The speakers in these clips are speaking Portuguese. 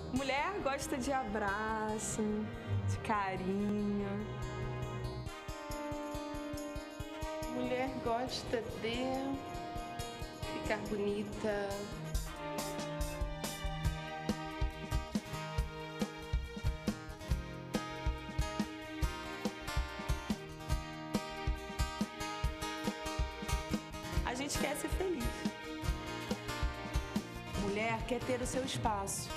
Mulher gosta de abraço, de carinho. Mulher gosta de ficar bonita. A gente quer ser feliz. Mulher quer ter o seu espaço.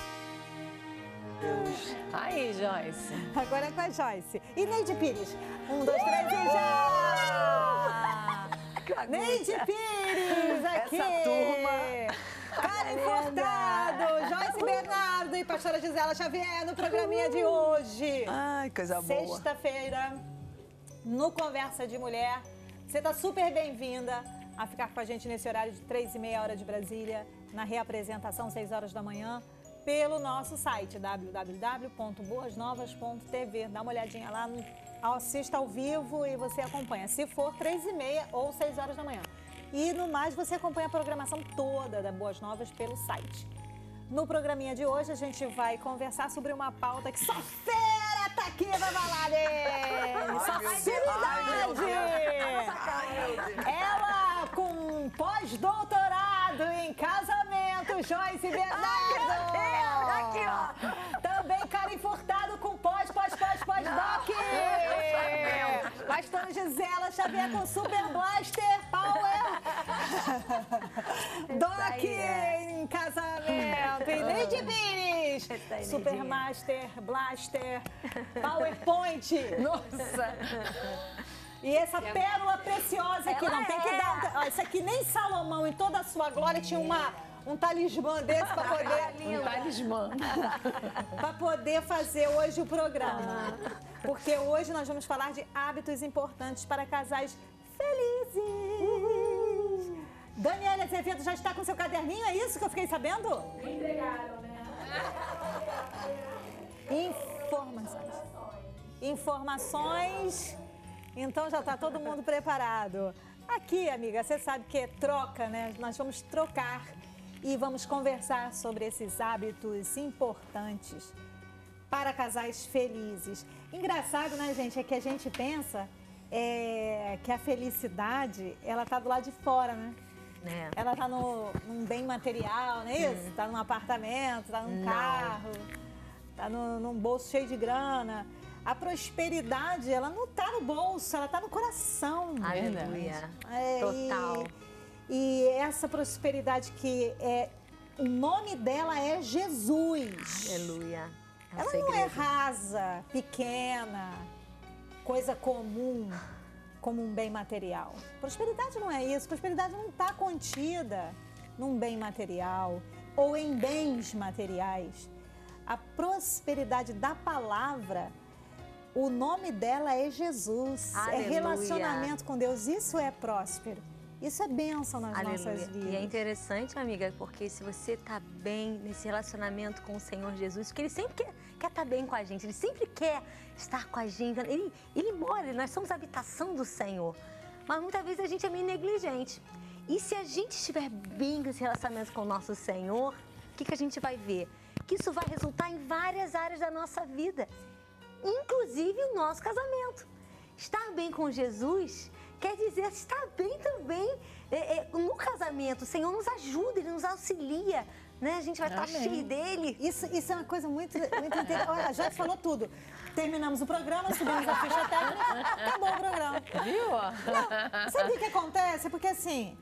Aí, Joyce. Agora é com a Joyce. E Neide Pires. 1, 2, 3 e já! Neide Pires, aqui! Essa turma. Karen Furtado, Joyce Bernardo e pastora Gisela Xavier no programinha de hoje. Ai, coisa boa. Sexta-feira, no Conversa de Mulher. Você está super bem-vinda a ficar com a gente nesse horário de 3h30 de Brasília, na reapresentação, 6 horas da manhã, pelo nosso site, www.boasnovas.tv. Dá uma olhadinha lá, assista ao vivo e você acompanha, se for 3h30 ou 6 horas da manhã. E no mais, você acompanha a programação toda da Boas Novas pelo site. No programinha de hoje, a gente vai conversar sobre uma pauta que só fera tá aqui na balada! Só seriedade! Ela com pós-doutorado em casamento, Joyce Bernardo! Aqui, ó! Também Karen Furtado com pós-doc! Pastora Gisela Xavier com Super Blaster Power! Doc em casamento! E Neide Pires! Super Master, Blaster, PowerPoint! Nossa! E essa pérola preciosa aqui, não tem que dar... Ó, isso aqui nem Salomão, em toda a sua glória, tinha um talismã desse para poder... Um talismã. Para poder fazer hoje o programa. Porque hoje nós vamos falar de hábitos importantes para casais felizes. Daniela Azevedo já está com seu caderninho, é isso que eu fiquei sabendo? Me entregaram, né? Informações. Então já está todo mundo preparado. Aqui, amiga, você sabe que é troca, né? Nós vamos trocar e vamos conversar sobre esses hábitos importantes para casais felizes. Engraçado, né, gente? É que a gente pensa que a felicidade, ela tá do lado de fora, né? É. Ela tá num bem material, não é isso? Tá num apartamento, tá num carro, tá num bolso cheio de grana. A prosperidade, ela não tá no bolso, ela tá no coração. Aleluia. Total. E essa prosperidade o nome dela é Jesus. Aleluia. Ela não é rasa, pequena, coisa comum, como um bem material. Prosperidade não é isso. Prosperidade não está contida num bem material ou em bens materiais. A prosperidade da palavra, o nome dela é Jesus. Aleluia. É relacionamento com Deus. Isso é próspero. Isso é bênção nas nossas vidas. E é interessante, amiga, porque se você está bem nesse relacionamento com o Senhor Jesus, porque Ele sempre quer estar bem com a gente, Ele sempre quer estar com a gente. Ele mora, nós somos a habitação do Senhor. Mas muitas vezes a gente é meio negligente. E se a gente estiver bem nesse relacionamento com o nosso Senhor, o que a gente vai ver? Que isso vai resultar em várias áreas da nossa vida, inclusive o nosso casamento. Estar bem com Jesus quer dizer estar bem também no casamento. O Senhor nos ajuda, Ele nos auxilia, né? A gente vai estar cheio dele. Isso é uma coisa muito interessante. Olha, já falou tudo. Terminamos o programa, subimos a ficha técnica, acabou o programa. Viu? Não, sabe o que acontece? Porque assim,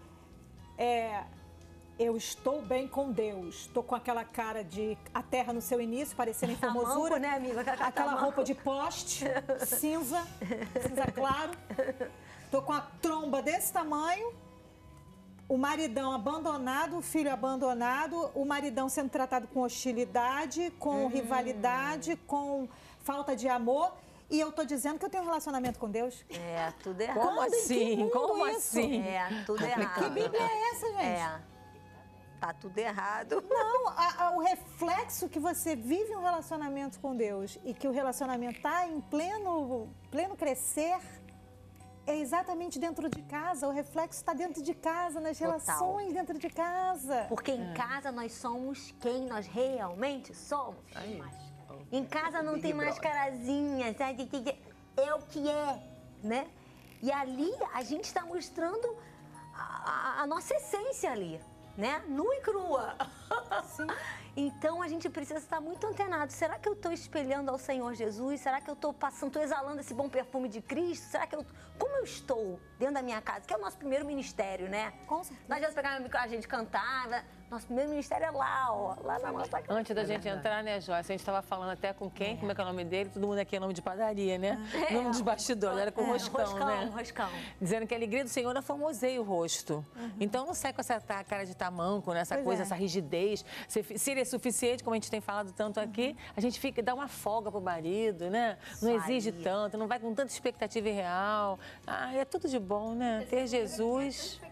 eu estou bem com Deus. Estou com aquela cara de a terra no seu início, parecendo em formosura. Né, amiga? Aquela roupa de poste, cinza claro. Estou com a tromba desse tamanho, o maridão abandonado, o filho abandonado, o maridão sendo tratado com hostilidade, com rivalidade, com falta de amor. E eu tô dizendo que eu tenho um relacionamento com Deus. É, tudo errado. Como assim? Como isso? assim? É, tudo errado. Que Bíblia é essa, gente? Tá tudo errado. Não, o reflexo que você vive um relacionamento com Deus e que o relacionamento tá em pleno crescer, é exatamente dentro de casa, o reflexo está dentro de casa, nas relações dentro de casa. Porque em casa nós somos quem nós realmente somos. Em casa não tem mascarazinha, sabe? É o que é, né? E ali a gente está mostrando a nossa essência ali, né? Nua e crua. Sim. Então a gente precisa estar muito antenado. Será que eu estou espelhando ao Senhor Jesus? Será que eu estou estou exalando esse bom perfume de Cristo? Será que como eu estou dentro da minha casa? Que é o nosso primeiro ministério, né? Com certeza. Nós já pegávamos a gente cantava. Nosso primeiro ministério é lá, ó. Lá na nossa casa. Antes da gente entrar, né, Joyce? A gente estava falando até com quem? Como é que é o nome dele? Todo mundo aqui é nome de padaria, né? Nome dos bastidores, era com roscão, né? Roscão. Dizendo que a alegria do Senhor formoseia o rosto. Então não sai com essa cara de tamanco, né? Essa coisa, essa rigidez. Se ele é suficiente, como a gente tem falado tanto aqui, a gente dá uma folga pro marido, né? Não exige tanto, não vai com tanta expectativa irreal. Ah, é tudo de bom, né? Ter Jesus.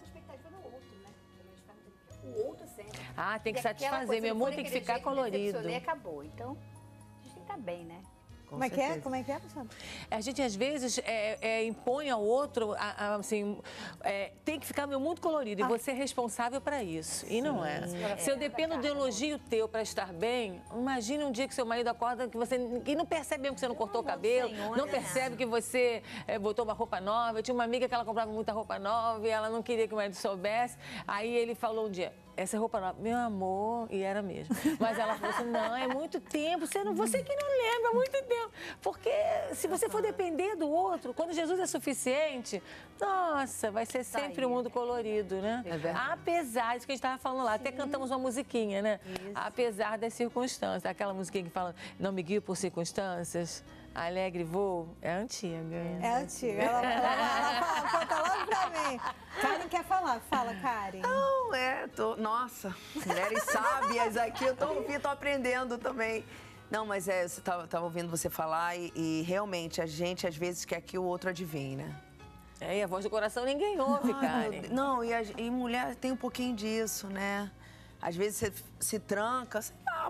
O outro sempre. Ah, tem que satisfazer, meu mundo tem que ficar colorido. E acabou. Então, a gente tem que estar bem, né? Como é que é? Como é que é, Alexandre? A gente, às vezes, impõe ao outro, assim, tem que ficar meu mundo colorido e você é responsável para isso. E não é. Se eu dependo do elogio teu para estar bem, imagine um dia que seu marido acorda que não percebe mesmo que você não cortou o cabelo, não percebe que você botou uma roupa nova. Eu tinha uma amiga que ela comprava muita roupa nova e ela não queria que o marido soubesse. Aí ele falou um dia, essa roupa nova, meu amor, e era mesmo. Mas ela falou assim, não, é muito tempo, você que não lembra, é muito tempo. Porque se você for depender do outro, quando Jesus é suficiente, nossa, vai ser sempre um mundo colorido, né? É verdade. Apesar disso que a gente estava falando lá, até cantamos uma musiquinha, né? Apesar das circunstâncias, aquela musiquinha que fala, não me guio por circunstâncias, alegre voo, é antiga. É antiga, ela conta logo pra mim. Karen quer falar, fala, Karen. Não, nossa, mulheres sábias aqui, eu tô aprendendo também. Não, mas eu tava ouvindo você falar e realmente a gente às vezes quer que o outro adivinhe, né? E a voz do coração ninguém ouve, Karen. Não, e mulher tem um pouquinho disso, né? Às vezes você se tranca, sei lá,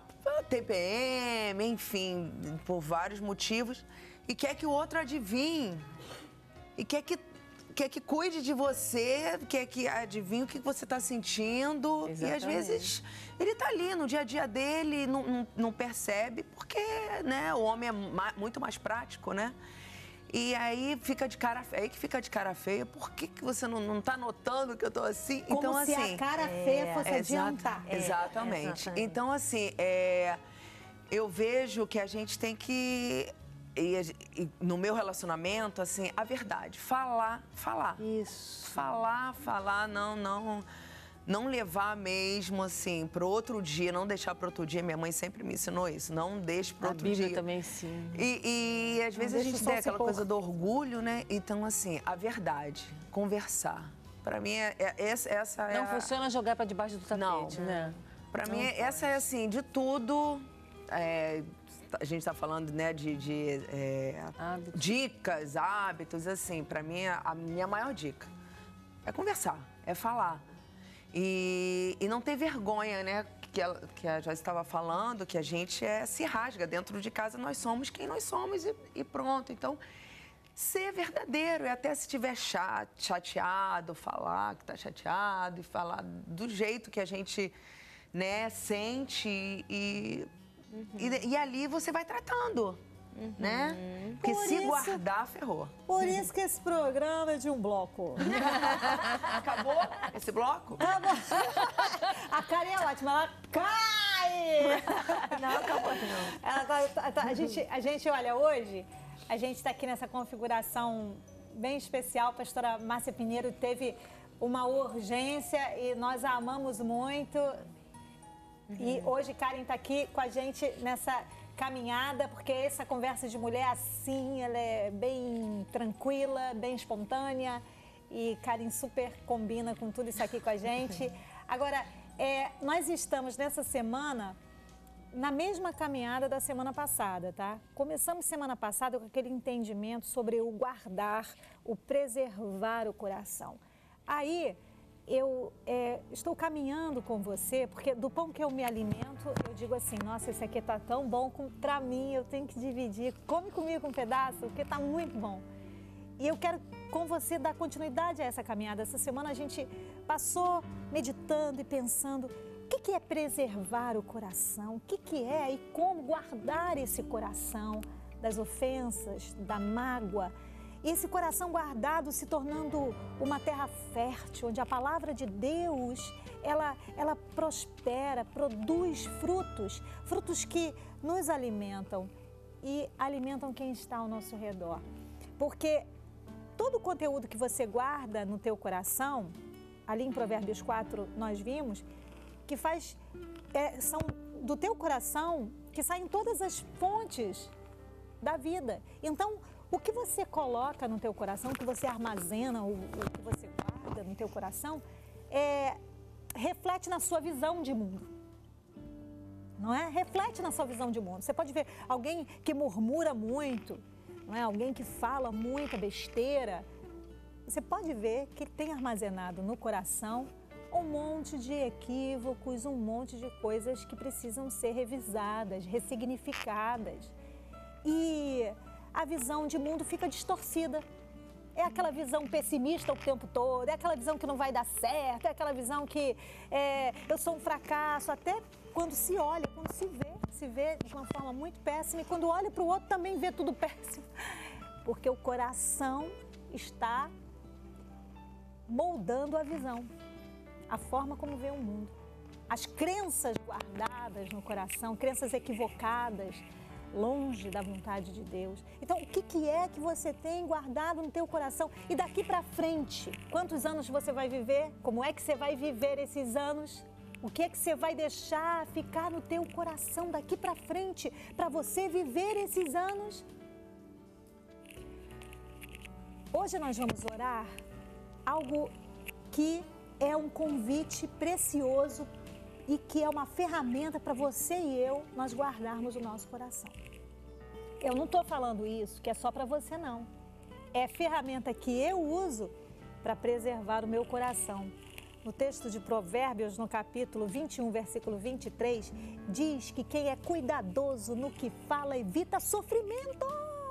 TPM, enfim, por vários motivos, e quer que o outro adivinhe. E quer que cuide de você, quer que adivinhe o que você está sentindo. Exatamente. E às vezes ele está ali no dia a dia dele, não percebe, porque né, o homem é muito mais prático, né? E aí fica de cara feia. Por que você não tá notando que eu tô assim? Como então, se assim, a cara feia fosse adiantar. Exatamente. Então, assim, eu vejo que a gente tem que... E no meu relacionamento, assim, a verdade. Falar. Isso. Falar, não levar mesmo, assim, pro outro dia, não deixar pro outro dia. Minha mãe sempre me ensinou isso, não deixe pro outro dia. A Bíblia também sim. E às vezes a gente tem aquela coisa do orgulho, né? Então, assim, a verdade, conversar. Pra mim, essa é Não funciona jogar pra debaixo do tapete, né? Pra mim, essa é, assim, de tudo... a gente tá falando, né, de dicas, hábitos, assim. Pra mim, a minha maior dica é conversar, é falar. E não ter vergonha, né? Que a já estava falando, que a gente se rasga. Dentro de casa nós somos quem nós somos e pronto. Então, ser verdadeiro. E até se estiver chateado, falar que está chateado e falar do jeito que a gente, né, sente. E ali você vai tratando. Né? Porque se guardar, ferrou. Por isso que esse programa é de um bloco. Acabou esse bloco? Acabou. A Karen é ótima, ela cai! Não, acabou não. A gente, olha, hoje, a gente está aqui nessa configuração bem especial. A pastora Márcia Pinheiro teve uma urgência e nós a amamos muito. E hoje Karen está aqui com a gente nessa caminhada, porque essa conversa de mulher assim, ela é bem tranquila, bem espontânea e Karen super combina com tudo isso aqui com a gente. Agora, nós estamos nessa semana na mesma caminhada da semana passada, tá? Começamos semana passada com aquele entendimento sobre o guardar, o preservar o coração. Aí, eu estou caminhando com você, porque do pão que eu me alimento, eu digo assim, nossa, esse aqui tá tão bom para mim, eu tenho que dividir. Come comigo um pedaço, porque tá muito bom. E eu quero com você dar continuidade a essa caminhada. Essa semana a gente passou meditando e pensando o que é preservar o coração, o que é e como guardar esse coração das ofensas, da mágoa. E esse coração guardado se tornando uma terra fértil, onde a palavra de Deus, ela prospera, produz frutos, frutos que nos alimentam e alimentam quem está ao nosso redor. Porque todo o conteúdo que você guarda no teu coração, ali em Provérbios 4 nós vimos, que são do teu coração que saem todas as fontes da vida. Então, o que você coloca no teu coração, o que você armazena, o que você guarda no teu coração, reflete na sua visão de mundo. Não é? Reflete na sua visão de mundo. Você pode ver alguém que murmura muito, não é? Alguém que fala muita besteira. Você pode ver que tem armazenado no coração um monte de equívocos, um monte de coisas que precisam ser revisadas, ressignificadas. E a visão de mundo fica distorcida. É aquela visão pessimista o tempo todo, é aquela visão que não vai dar certo, é aquela visão que eu sou um fracasso, até quando se olha, quando se vê de uma forma muito péssima, e quando olha para o outro também vê tudo péssimo. Porque o coração está moldando a visão, a forma como vê o mundo. As crenças guardadas no coração, crenças equivocadas, longe da vontade de Deus. Então, o que é que você tem guardado no teu coração? E daqui para frente, quantos anos você vai viver? Como é que você vai viver esses anos? O que é que você vai deixar ficar no teu coração daqui para frente, para você viver esses anos? Hoje nós vamos orar algo que é um convite precioso e que é uma ferramenta para você e eu nós guardarmos o nosso coração. Eu não estou falando isso que é só para você, não. É ferramenta que eu uso para preservar o meu coração. No texto de Provérbios, no capítulo 21, versículo 23, diz que quem é cuidadoso no que fala evita sofrimento.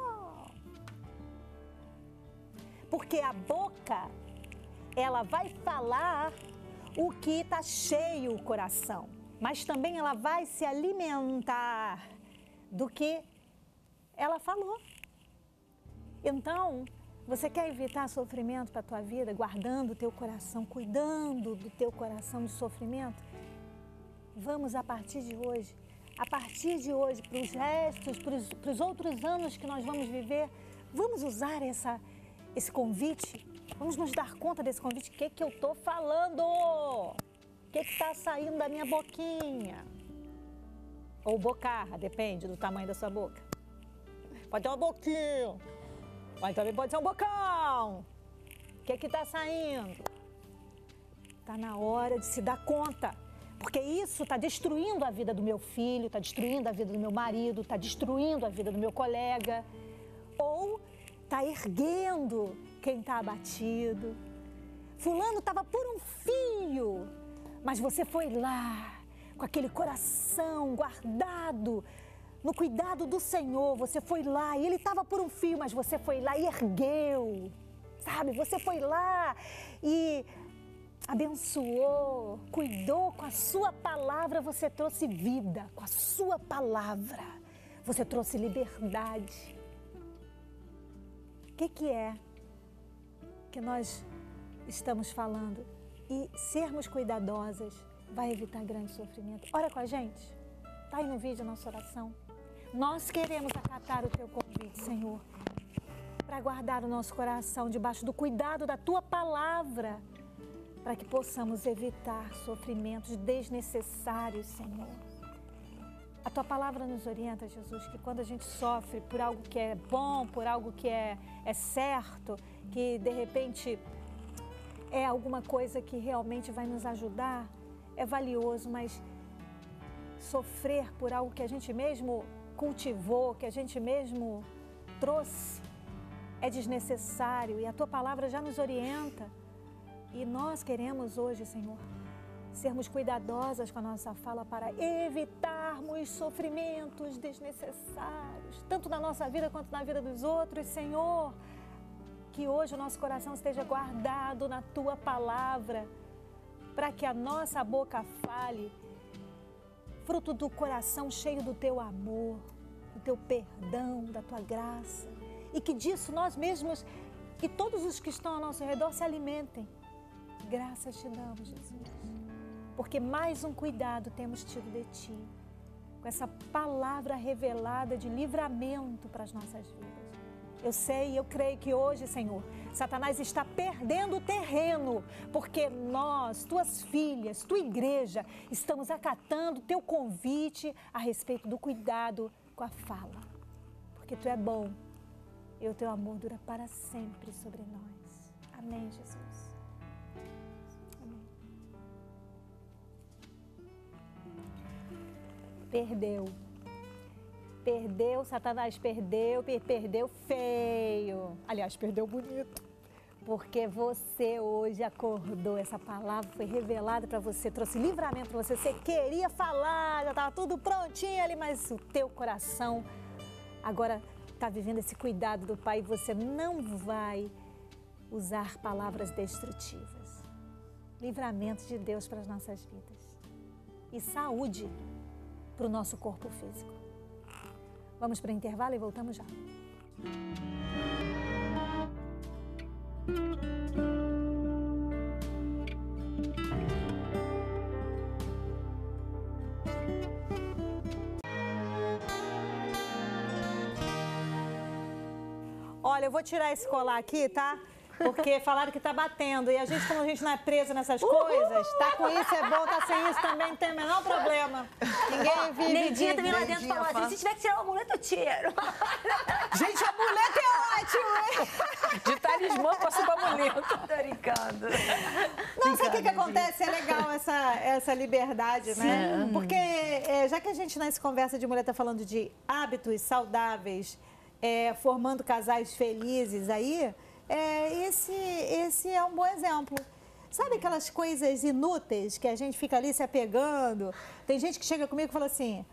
Porque a boca, ela vai falar o que está cheio o coração, mas também ela vai se alimentar do que ela falou. Então, você quer evitar sofrimento para a tua vida, guardando o teu coração, cuidando do teu coração de sofrimento? Vamos, a partir de hoje, para os restos, para os outros anos que nós vamos viver, vamos usar esse convite. Vamos nos dar conta desse convite. O que eu estou falando? O que está saindo da minha boquinha? Ou bocarra, depende do tamanho da sua boca. Pode ter uma boquinha, mas também pode ser um bocão. O que está saindo? Está na hora de se dar conta. Porque isso está destruindo a vida do meu filho, está destruindo a vida do meu marido, está destruindo a vida do meu colega. Ou está erguendo quem está abatido. Fulano estava por um fio, mas você foi lá com aquele coração guardado no cuidado do Senhor. Você foi lá e ele estava por um fio, mas você foi lá e ergueu, sabe? Você foi lá e abençoou, cuidou com a sua palavra. Você trouxe vida com a sua palavra. Você trouxe liberdade. O que é que nós estamos falando? E sermos cuidadosas vai evitar grande sofrimento. Ora com a gente. Está aí no vídeo a nossa oração. Nós queremos acatar o teu convite, Senhor, para guardar o nosso coração debaixo do cuidado da tua palavra, para que possamos evitar sofrimentos desnecessários, Senhor. A tua palavra nos orienta, Jesus, que quando a gente sofre por algo que é bom, por algo que é certo, que de repente é alguma coisa que realmente vai nos ajudar, é valioso, mas sofrer por algo que a gente mesmo cultivou, que a gente mesmo trouxe, é desnecessário e a tua palavra já nos orienta. E nós queremos hoje, Senhor, sermos cuidadosas com a nossa fala para evitarmos sofrimentos desnecessários, tanto na nossa vida quanto na vida dos outros, Senhor. Que hoje o nosso coração esteja guardado na Tua palavra, para que a nossa boca fale, fruto do coração cheio do Teu amor, do Teu perdão, da Tua graça. E que disso nós mesmos e todos os que estão ao nosso redor se alimentem. Graças te damos, Jesus, porque mais um cuidado temos tido de Ti, com essa palavra revelada de livramento para as nossas vidas. Eu sei e eu creio que hoje, Senhor, Satanás está perdendo terreno, porque nós, Tuas filhas, Tua igreja, estamos acatando Teu convite a respeito do cuidado com a fala. Porque Tu é bom e o Teu amor dura para sempre sobre nós. Amém, Jesus. Amém. Perdeu, Satanás perdeu feio. Aliás, perdeu bonito. Porque você hoje acordou, essa palavra foi revelada para você, trouxe livramento para você. Você queria falar, já estava tudo prontinho ali, mas o teu coração agora está vivendo esse cuidado do Pai e você não vai usar palavras destrutivas. Livramento de Deus para as nossas vidas. E saúde para o nosso corpo físico. Vamos para o intervalo e voltamos já. Olha, eu vou tirar esse colar aqui, tá? Porque falaram que tá batendo. E a gente, como a gente não é presa nessas coisas, tá com isso é bom, tá sem isso também, não tem o menor problema. Ninguém vive. Neidinha também lá dentro falou assim: se tiver que tirar o amuleto, eu tiro. Gente, amuleto é ótimo, hein? De talismã passou para amuleto. Tô brincando. Não, sabe o que acontece? É legal essa liberdade, né? Porque já que a gente nessa conversa de mulher tá falando de hábitos saudáveis, formando casais felizes aí, esse é um bom exemplo. Sabe aquelas coisas inúteis que a gente fica ali se apegando? Tem gente que chega comigo e fala assim,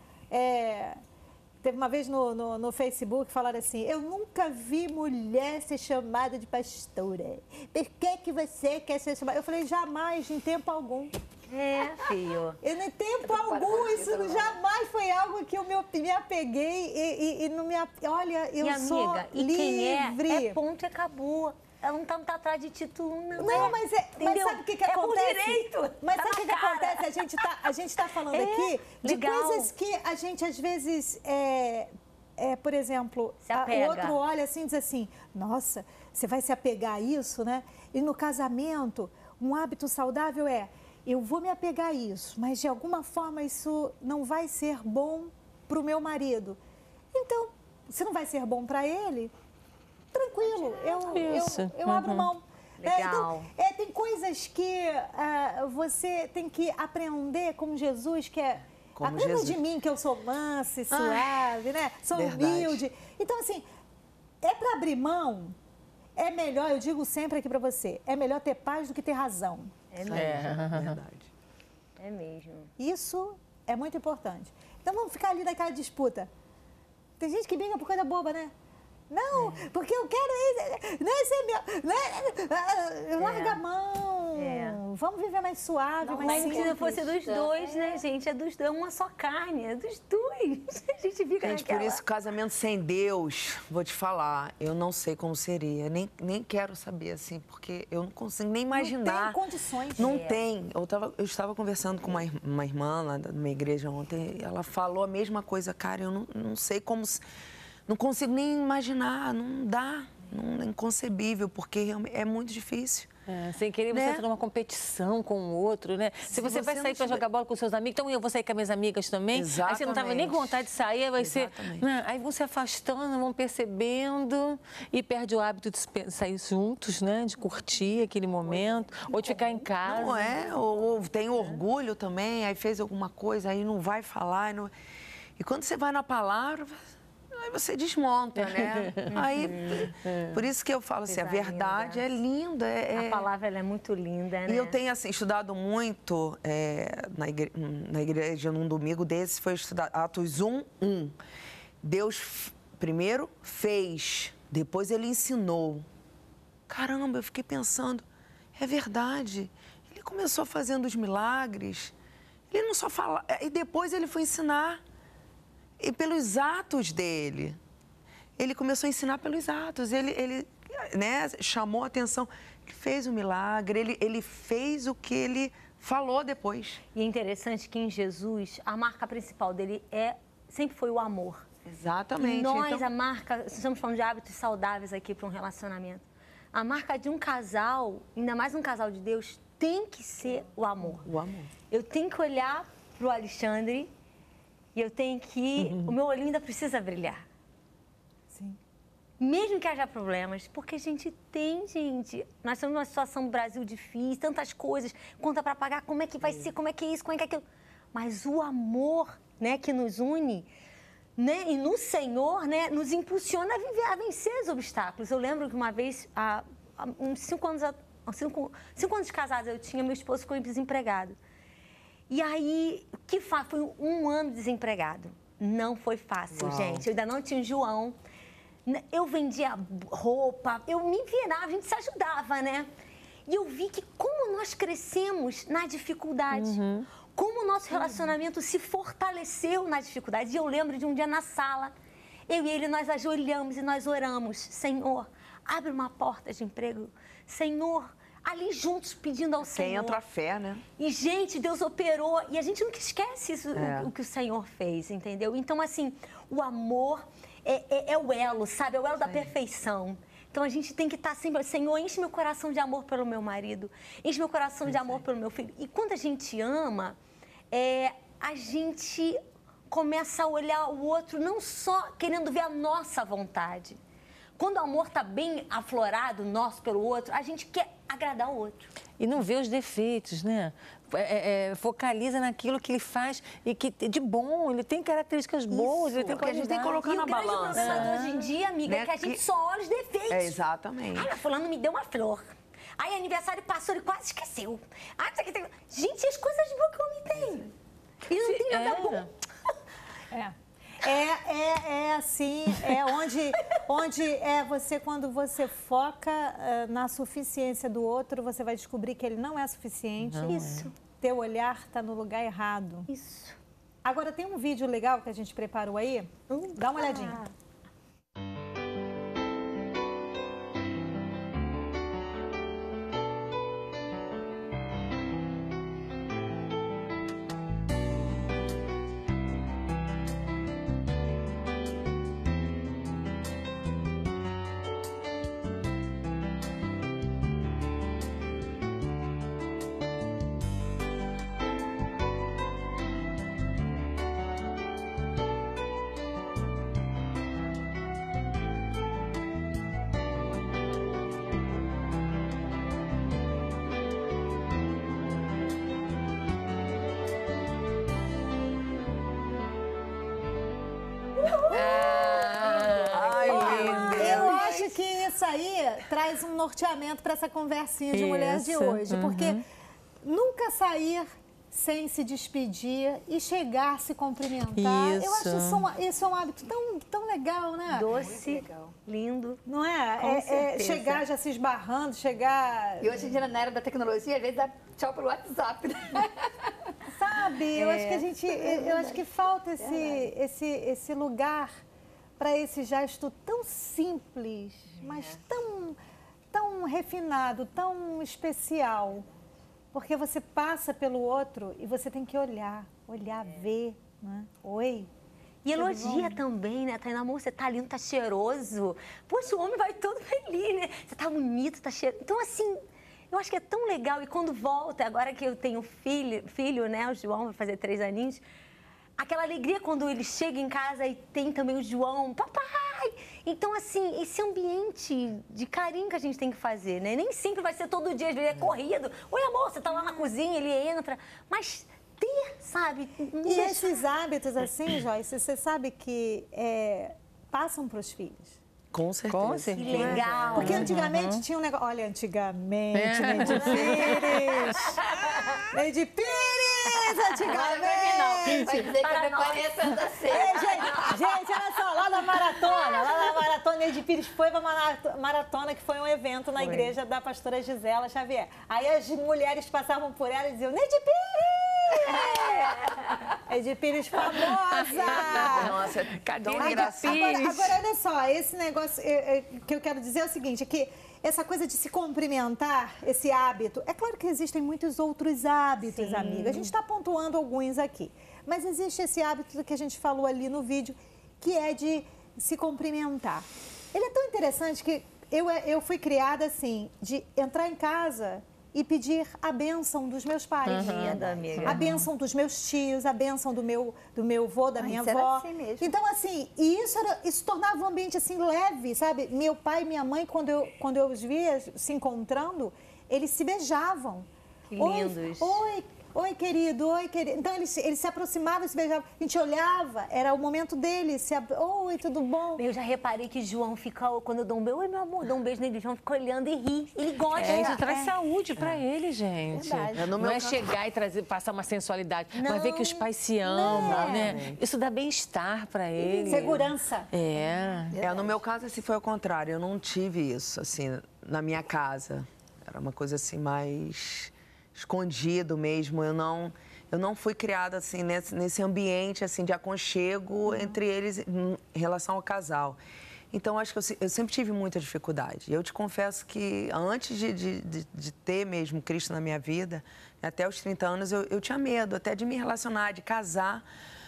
teve uma vez no Facebook, falaram assim, eu nunca vi mulher ser chamada de pastora. Por que você quer ser chamada? Eu falei, jamais, em tempo algum. Filho. Em tempo algum, isso jamais foi algo que eu me apeguei e não me... Olha, eu sou livre. Quem é ponto e acabou. Ela não tá atrás de título, não. Não, mas sabe o que acontece? É por direito. Mas sabe o que acontece? A gente tá falando aqui de legal. coisas que a gente, às vezes, por exemplo, o outro olha assim e diz assim, nossa, você vai se apegar a isso, né? E no casamento, um hábito saudável eu vou me apegar a isso, mas de alguma forma isso não vai ser bom para o meu marido. Então, se não vai ser bom para ele, tranquilo, eu abro mão. Legal. Então, tem coisas que você tem que aprender com Jesus, que aprenda de mim, que eu sou mansa e suave, né? Sou humilde. Então, assim, para abrir mão, é melhor, eu digo sempre aqui para você, é melhor ter paz do que ter razão. É mesmo. Verdade. É mesmo. Isso é muito importante. Então vamos ficar ali naquela disputa. Tem gente que briga por coisa boba, né? Não, porque eu quero isso. Não, esse é meu. Larga a mão. Vamos viver mais suave, mais simples. Se fosse dos dois, né, gente? É dos dois, uma só carne. É dos dois. A gente fica naquela... Por isso, casamento sem Deus, vou te falar, eu não sei como seria. Nem quero saber, assim, porque eu não consigo nem imaginar. Não tem condições. Não tem. Eu estava conversando com uma irmã lá da minha igreja ontem, e ela falou a mesma coisa. Cara, eu não sei como... Não consigo nem imaginar, não dá, é inconcebível, porque é muito difícil. Sem querer você entra numa competição com o outro, né? Se você vai sair para jogar bola com seus amigos, então eu vou sair com as minhas amigas também. Exatamente. Aí você não estava nem com vontade de sair, aí vai ser... Aí vão se afastando, vão percebendo e perde o hábito de sair juntos, né? De curtir aquele momento, ou de ficar em casa. Não ou tem orgulho também, aí fez alguma coisa, aí não vai falar. E quando você vai na palavra... Aí você desmonta, né? Aí, por isso que eu falo assim, a verdade é linda. A palavra ela é muito linda, né? E eu tenho, assim, estudado muito na igreja, num domingo desse, foi estudar Atos 1:1. Deus primeiro fez, depois ele ensinou. caramba, eu fiquei pensando, é verdade. Ele começou fazendo os milagres, ele não só fala, e depois ele foi ensinar, e pelos atos dele. Ele começou a ensinar pelos atos, ele né, chamou a atenção, ele fez o milagre, ele fez o que ele falou depois. E é interessante que em Jesus, a marca principal dele sempre foi o amor. Exatamente. E nós, a marca, estamos falando de hábitos saudáveis aqui para um relacionamento. A marca de um casal, ainda mais um casal de Deus, tem que ser o amor. O amor. Eu tenho que olhar para o Alexandre e eu tenho que... O meu olhinho ainda precisa brilhar. Sim. Mesmo que haja problemas, porque a gente nós estamos numa situação no Brasil difícil, tantas coisas, conta para pagar, como é que vai ser, como é que é isso, como é que é aquilo. Mas o amor, né, que nos une, né, e no Senhor, né, nos impulsiona a vencer os obstáculos. Eu lembro que uma vez, há uns 5 anos de casada, eu tinha, meu esposo ficou desempregado. E aí, foi 1 ano desempregado. Não foi fácil, gente. Eu ainda não tinha o João. Eu vendia roupa, eu me virava, a gente se ajudava, né? E eu vi que como nós crescemos na dificuldade, como o nosso relacionamento se fortaleceu na dificuldade. E eu lembro de um dia na sala, eu e ele, nós ajoelhamos e nós oramos. Senhor, abre uma porta de emprego. Senhor, ali juntos pedindo ao Senhor. Quem entra a fé, né? E, gente, Deus operou. E a gente nunca esquece isso, o que o Senhor fez, entendeu? Então, assim, o amor é o elo, sabe? É o elo da perfeição. Então, a gente tem que estar sempre... Senhor, enche meu coração de amor pelo meu marido. Enche meu coração de amor pelo meu filho. E quando a gente ama, a gente começa a olhar o outro não só querendo ver a nossa vontade. Quando o amor está bem aflorado, nosso pelo outro, a gente quer agradar o outro. E não vê os defeitos, né? Focaliza naquilo que ele faz e que de bom, ele tem características boas, ele tem porque a gente tem que colocar e na balança. o grande problema de hoje em dia, amiga, é que a gente só olha os defeitos. Exatamente. Ai, fulano me deu uma flor. Aí, aniversário passou, ele quase esqueceu. Ai, gente, as coisas boas que o homem tem. E não tem nada bom. Assim, quando você foca na suficiência do outro, você vai descobrir que ele não é suficiente. Isso. Teu olhar está no lugar errado. Isso. Agora, tem um vídeo legal que a gente preparou aí. Dá uma olhadinha. Eu acho que isso aí traz um norteamento para essa conversinha de mulher de hoje, porque nunca sair sem se despedir e chegar a se cumprimentar. Isso. Eu acho isso é um hábito tão legal, né? Doce, lindo. Não é? Chegar já se esbarrando, chegar... E hoje em dia, na era da tecnologia, às vezes dá tchau pelo WhatsApp. Sabe? Eu acho que eu acho que falta esse lugar para esse gesto tão simples, mas tão refinado, tão especial. Porque você passa pelo outro e você tem que olhar, ver, né? Oi. E elogia também, né? Tá indo, amor, você tá lindo, tá cheiroso. Poxa, o homem vai todo feliz, né? Você tá bonito, tá cheiroso. Então, assim, eu acho que é tão legal. E quando volta, agora que eu tenho filho, né? O João vai fazer 3 aninhos. Aquela alegria quando ele chega em casa e tem também o João. Papai! Então, assim, esse ambiente de carinho que a gente tem que fazer, né? Nem sempre vai ser todo dia, às vezes é corrido. Oi, amor, você tá lá na cozinha, ele entra. Mas ter, sabe? E esses hábitos, assim, Joyce, você sabe que passam para os filhos. Com certeza. Com certeza. Que legal. Porque antigamente tinha um negócio... Olha, antigamente, Neide Pires! Neide Pires, antigamente! Vai dizer que eu decorei a Santa Ceia. Gente, Gente, olha só, lá na maratona, Edi Pires foi pra maratona, que foi um evento na igreja da pastora Gisela Xavier. Aí as mulheres passavam por ela e diziam, Edi Pires! Edi Pires famosa! Nossa, Cadê tão Edi engraçado. Pires? Agora, olha só, esse negócio que eu quero dizer é o seguinte, é que essa coisa de se cumprimentar, esse hábito, é claro que existem muitos outros hábitos, amiga. A gente está pontuando alguns aqui. Mas existe esse hábito que a gente falou ali no vídeo, que é de se cumprimentar. Ele é tão interessante que eu fui criada assim, de entrar em casa e pedir a bênção dos meus pais. Linda, amiga. A bênção dos meus tios, a bênção do meu avô, da minha isso era avó. assim mesmo. Então, assim, e isso tornava um ambiente assim leve, sabe? Meu pai e minha mãe, quando eu os via se encontrando, eles se beijavam. Que lindos. Oi, querido, oi, querido. Então, eles se aproximavam, se beijavam. A gente olhava, era o momento deles. Oi, tudo bom? Eu já reparei que João fica, quando eu dou um beijo, oi, meu amor, dou um beijo nele, João fica olhando e ri. Ele gosta. Isso traz saúde pra ele, gente. Verdade. Não é chegar e passar uma sensualidade, mas ver que os pais se amam, né? Isso dá bem-estar pra ele. Segurança. No meu caso, assim, foi ao contrário. Eu não tive isso, assim, na minha casa. Era uma coisa, assim, mais escondido mesmo. Eu não fui criada, assim, nesse ambiente, assim, de aconchego entre eles em relação ao casal. Então, acho que eu sempre tive muita dificuldade. Eu te confesso que antes de ter mesmo Cristo na minha vida, até os 30 anos, eu tinha medo até de me relacionar, de casar,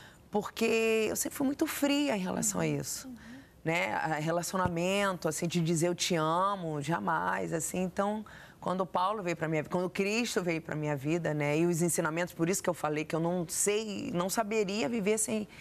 porque eu sempre fui muito fria em relação a isso. Né? Relacionamento, assim, de dizer eu te amo, jamais, assim. Então, quando Paulo veio para minha vida, quando Cristo veio para minha vida, né? E os ensinamentos, por isso que eu falei que eu não saberia viver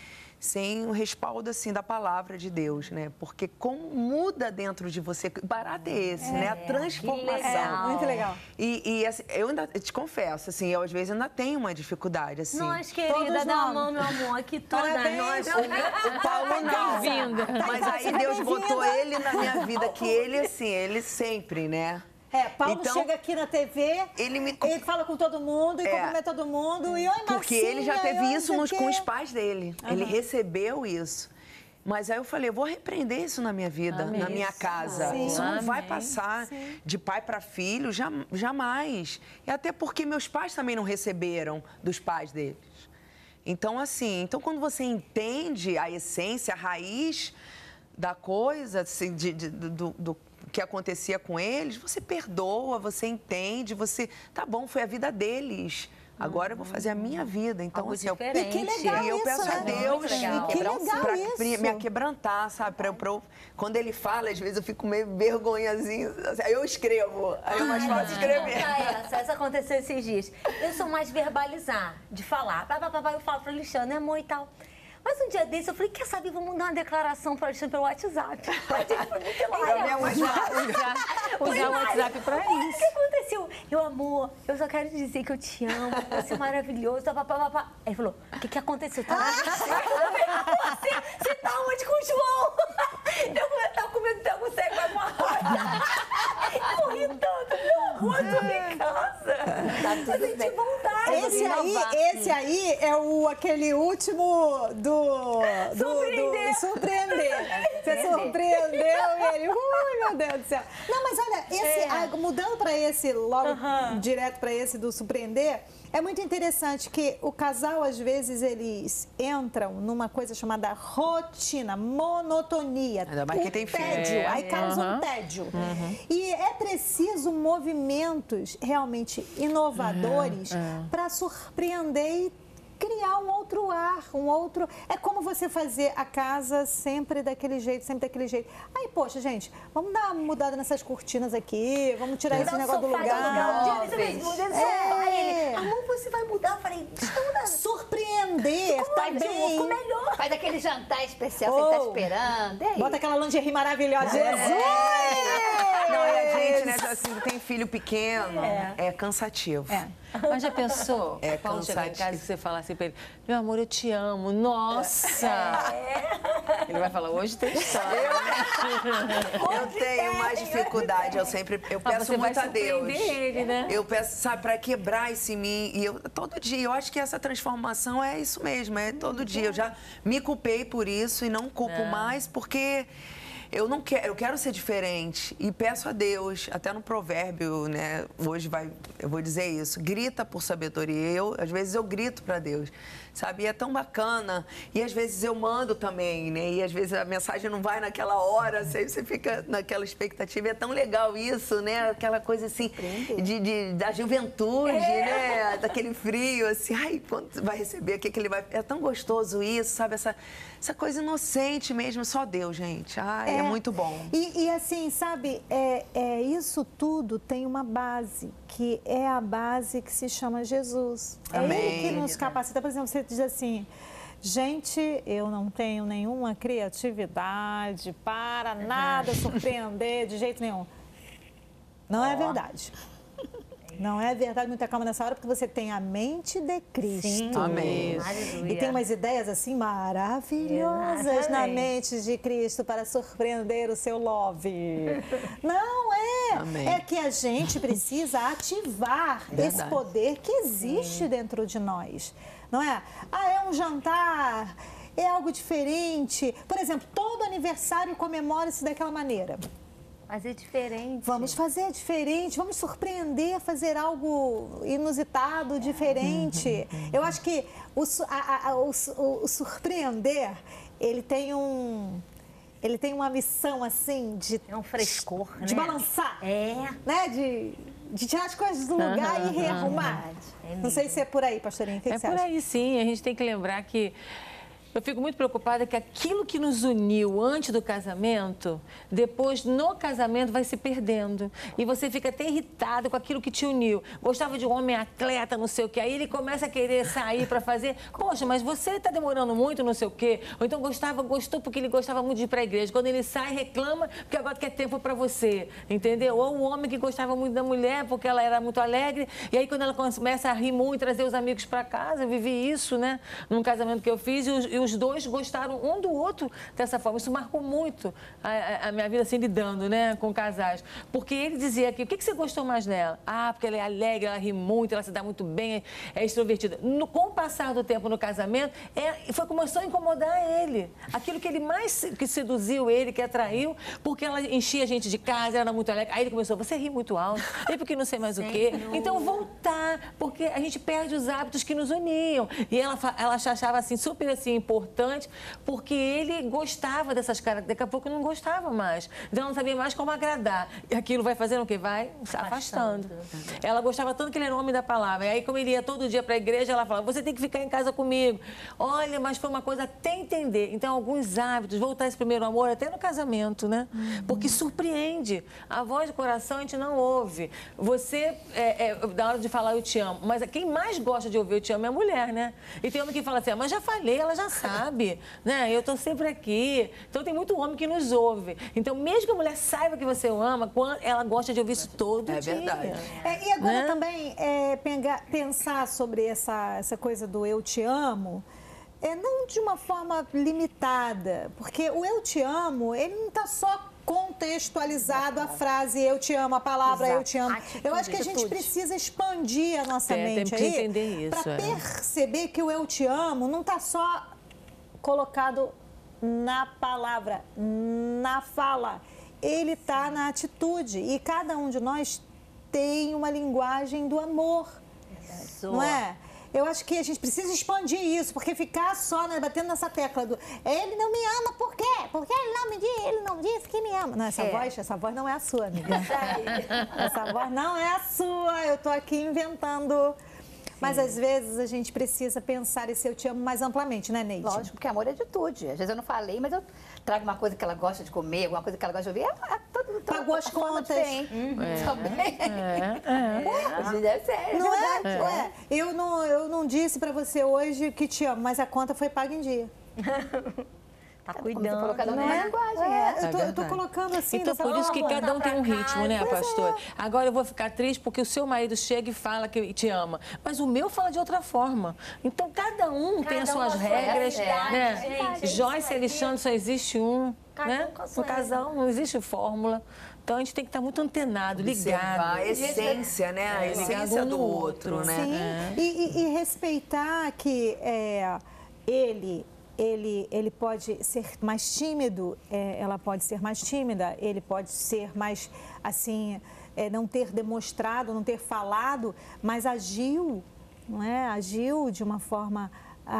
sem o respaldo, assim, da palavra de Deus, né? Porque como muda dentro de você, o barato é esse, né? A transformação. Muito legal. E assim, eu ainda te confesso, assim, eu às vezes ainda tenho uma dificuldade, assim. Nós, querida, dá a mão, meu amor, aqui todas nós. O Paulo não. Bem-vinda. Mas aí Deus botou ele na minha vida, que ele, assim, ele sempre, né? Paulo então, chega aqui na TV, ele fala com todo mundo e cumprimenta todo mundo. E oi, Marcinha, porque ele já teve isso com os pais dele. Ele recebeu isso. Mas aí eu falei, eu vou repreender isso na minha vida, na minha casa. Sim. Isso não vai passar de pai para filho, jamais. E até porque meus pais também não receberam dos pais deles. Então, assim, quando você entende a essência, a raiz da coisa, assim, do que acontecia com eles, você perdoa, você entende, tá bom, foi a vida deles. Agora eu vou fazer a minha vida. Então, algo assim, diferente. Que legal e eu isso, peço a né? Deus Que legal pra isso. me aquebrantar, sabe? Quando ele fala, às vezes eu fico meio vergonhazinho. Assim, aí eu escrevo, aí é mais fácil escrever. Essa aconteceu esses dias. Eu sou mais verbalizar, de falar. Eu falo pra Alexandre, amor e tal. Mas um dia desse eu falei, quer saber, vou mandar uma declaração para Alexandre pelo WhatsApp. Usar o WhatsApp para isso. O que aconteceu? Eu, amor, eu só quero dizer que eu te amo, você é maravilhoso. Aí ele falou, o que aconteceu? Você tá onde com o João? Eu tava comendo tango seco com alguma coisa. Corri tanto, meu amor, tô em casa. Tá tudo bem. Vontade. Esse aí é aquele último do surpreender. Você surpreendeu e ele, meu Deus do céu. Não, mas olha, mudando para esse, logo direto para esse do surpreender, é muito interessante que o casal, às vezes, eles entram numa coisa chamada rotina, monotonia, ainda mais que tem filho. tédio, aí causa um tédio. E é preciso movimentos realmente inovadores para surpreender e criar um outro ar, É como você fazer a casa sempre daquele jeito. Aí, poxa, gente, vamos dar uma mudada nessas cortinas aqui, vamos tirar esse negócio do lugar. Amor, você vai mudar? Eu falei, deixa eu mudar. Surpreender, tá bem. Ficou melhor. Faz aquele jantar especial que ele tá esperando. E aí? Bota aquela lingerie maravilhosa. Jesus! Não, e a gente, né, assim, tem filho pequeno, é cansativo. Mas já pensou? Paulo chegar em casa e você falar assim pra ele, meu amor, eu te amo. Nossa! Ele vai falar, hoje tem história. Eu tenho mais dificuldade, eu peço muito a Deus. Ele, né? Eu peço, sabe, para quebrar isso em mim. E todo dia, eu acho que essa transformação é isso mesmo, é todo dia. Eu já me me culpei por isso e não culpo mais, porque eu não quero, eu quero ser diferente. E peço a Deus, até no provérbio, né? Hoje eu vou dizer isso, grita por sabedoria. Às vezes eu grito para Deus, sabe? E é tão bacana. E às vezes eu mando também, né? E às vezes a mensagem não vai naquela hora, você fica naquela expectativa. E é tão legal isso, né? Aquela coisa assim, da juventude, né? Daquele frio, assim, ai, quando vai receber, o que ele vai... É tão gostoso isso, sabe? Essa coisa inocente mesmo, só Deus, gente. Ai, é muito bom. E assim, sabe, isso tudo tem uma base, que é a base que se chama Jesus. Amém. É Ele que nos capacita. Por exemplo, você diz assim, gente, eu não tenho nenhuma criatividade para nada surpreender de jeito nenhum. Não é verdade. Não é verdade, muita calma nessa hora, porque você tem a mente de Cristo. Sim. Amém. E tem umas ideias assim maravilhosas na mente de Cristo para surpreender o seu love. Não é. Amém. É que a gente precisa ativar esse poder que existe dentro de nós. Não é? É um jantar, é algo diferente. Por exemplo, todo aniversário comemora-se daquela maneira. Fazer diferente. Vamos fazer diferente, vamos surpreender, fazer algo inusitado, diferente. Eu acho que o surpreender, ele tem uma missão, assim, de... É um frescor, né? De balançar. Né? De tirar as coisas do lugar e rearrumar. Não sei se é por aí, pastorinha, o que você acha? É por aí, sim. A gente tem que lembrar que... Eu fico muito preocupada que aquilo que nos uniu antes do casamento, depois no casamento vai se perdendo. E você fica até irritado com aquilo que te uniu. Gostava de um homem atleta, não sei o quê. Aí ele começa a querer sair para fazer. Poxa, mas você está demorando muito, não sei o quê. Ou então gostou porque ele gostava muito de ir para a igreja. Quando ele sai, reclama porque agora quer tempo para você. Entendeu? Ou o homem que gostava muito da mulher porque ela era muito alegre. E aí quando ela começa a rir muito, trazer os amigos para casa, eu vivi isso, né? Num casamento que eu fiz e os dois gostaram um do outro dessa forma. Isso marcou muito a minha vida, assim, lidando, né, com casais. Porque ele dizia que, o que você gostou mais dela? Porque ela é alegre, ela ri muito, ela se dá muito bem, é extrovertida. Com o passar do tempo no casamento, começou a incomodar ele. Aquilo que ele mais que seduziu ele, que atraiu, porque ela enchia a gente de casa, ela era muito alegre. Aí ele começou, você ri muito alto, e porque não sei mais o quê. Então, voltar, porque a gente perde os hábitos que nos uniam. E ela achava, assim, super, assim, importante, porque ele gostava dessas características, daqui a pouco não gostava mais. Então, não sabia mais como agradar. E aquilo vai fazendo o quê? Vai se afastando. Ela gostava tanto que ele era um homem da palavra. E aí, como ele ia todo dia para a igreja, ela falava, você tem que ficar em casa comigo. Olha, mas foi uma coisa até entender. Então, alguns hábitos, voltar esse primeiro amor até no casamento, né? Porque surpreende. A voz do coração a gente não ouve. Você, na hora de falar eu te amo, mas quem mais gosta de ouvir eu te amo é a mulher, né? E tem homem que fala assim, mas já falei, ela já sabe, né? Eu tô sempre aqui. Então tem muito homem que nos ouve. Então, mesmo que a mulher saiba que você o ama, ela gosta de ouvir isso todo dia. É verdade. E agora também pensar sobre essa coisa do eu te amo, não de uma forma limitada, porque o eu te amo, ele não está só contextualizado a frase eu te amo, a palavra eu te amo. Eu acho que a gente precisa expandir a nossa mente aí para perceber que o eu te amo não está só colocado na palavra, na fala. Ele está na atitude e cada um de nós tem uma linguagem do amor, não é? Eu acho que a gente precisa expandir isso, porque ficar só, né, batendo nessa tecla do ele não me ama, por quê? Porque ele não disse que me ama. Não, essa voz não é a sua, amiga. Essa voz não é a sua, eu tô aqui inventando. Mas às vezes a gente precisa pensar esse eu te amo mais amplamente, né, Neide? Lógico, porque amor é de atitude. Às vezes eu não falei, mas eu trago uma coisa que ela gosta de comer, alguma coisa que ela gosta de ouvir. Pagou as contas. Também. É sério. Não é? Eu não disse pra você hoje que te amo, mas a conta foi paga em dia. Tá cuidando, cada um tem uma linguagem, eu tô colocando assim. Então, por isso que cada um tem um ritmo, né, pastor? Agora eu vou ficar triste porque o seu marido chega e fala que te ama, mas o meu fala de outra forma. Então, cada um tem as suas regras, né? Joyce e Alexandre só existe um, né? Um casal, não existe fórmula. Então, a gente tem que estar muito antenado, ligado. A essência, né? A essência do outro, né? Sim, e respeitar que ele ele pode ser mais tímido, ela pode ser mais tímida, ele pode ser mais, assim, não ter demonstrado, não ter falado, mas agiu, não é? Agiu de uma forma,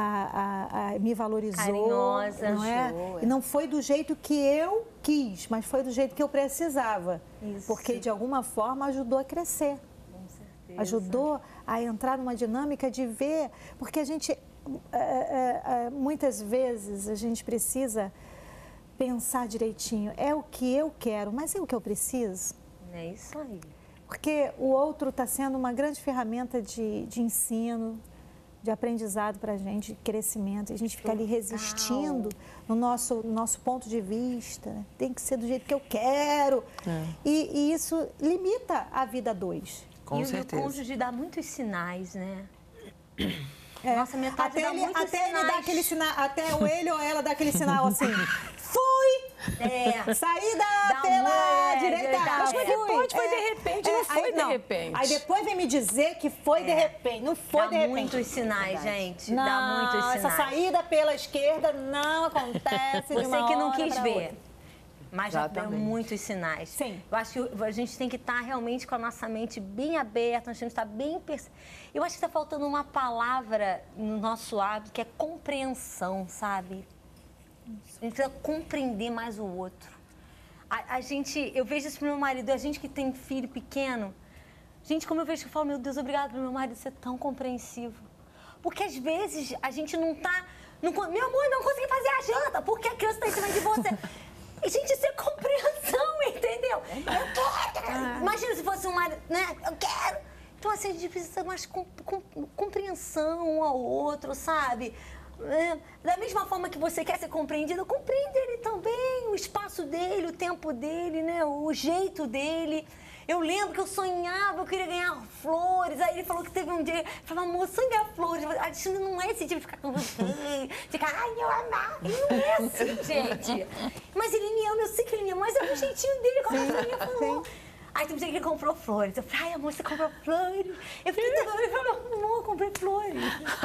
me valorizou. Carinhosa. Não é? E não foi do jeito que eu quis, mas foi do jeito que eu precisava. Isso. Porque, de alguma forma, ajudou a crescer. Com certeza. Ajudou a entrar numa dinâmica de ver, porque a gente, muitas vezes, a gente precisa pensar direitinho, é o que eu quero, mas é o que eu preciso? É isso aí. Porque o outro está sendo uma grande ferramenta de ensino, de aprendizado para a gente, de crescimento. A gente fica ali resistindo no nosso ponto de vista. Né? Tem que ser do jeito que eu quero. E isso limita a vida a dois. Com certeza. E o cônjuge dá muitos sinais, né? Nossa, metade até dá ele, muitos até sinais. ele dá aquele sinal, até ele ou ela dá aquele sinal assim, fui! Saída pela direita. Mas foi depois, foi de repente, não foi aí, de repente. Aí depois vem me dizer que foi de repente, não foi de Dá repente. muitos sinais, gente. Não, Dá muitos sinais. essa saída pela esquerda não acontece de uma Você que não hora quis pra ver. outra. Mas já deu muitos sinais. Sim. Eu acho que a gente tem que estar realmente com a nossa mente bem aberta, nós temos que estar bem... Eu acho que está faltando uma palavra no nosso hábito, que é compreensão, sabe? A gente precisa compreender mais o outro. Eu vejo isso pro meu marido, a gente que tem filho pequeno, gente, como eu vejo que eu falo, meu Deus, obrigado pro meu marido ser tão compreensivo. Porque às vezes a gente não tá... meu amor, não consegui fazer a janta, porque a criança está em cima de você. E, gente, isso é compreensão, entendeu? Eu quero. Imagina se fosse um marido, né? Eu quero. Então, assim, a gente precisa ter mais compreensão um ao outro, sabe? Da mesma forma que você quer ser compreendido, compreende ele também, o espaço dele, o tempo dele, né? O jeito dele. Eu lembro que eu sonhava, eu queria ganhar flores. Aí ele falou que teve um dia, falou, amor, sonhar flores. A gente não é esse tipo de ficar com você, ficar, ai, eu amar. Ele não é assim, gente. Mas ele me ama, eu sei que ele me ama, mas é o jeitinho dele, como a Soninha falou. Aí tem um dia que ele comprou flores. Eu falei, ai, amor, você comprou flores? Eu fiquei toda hora, ele falou, amor, eu comprei flores.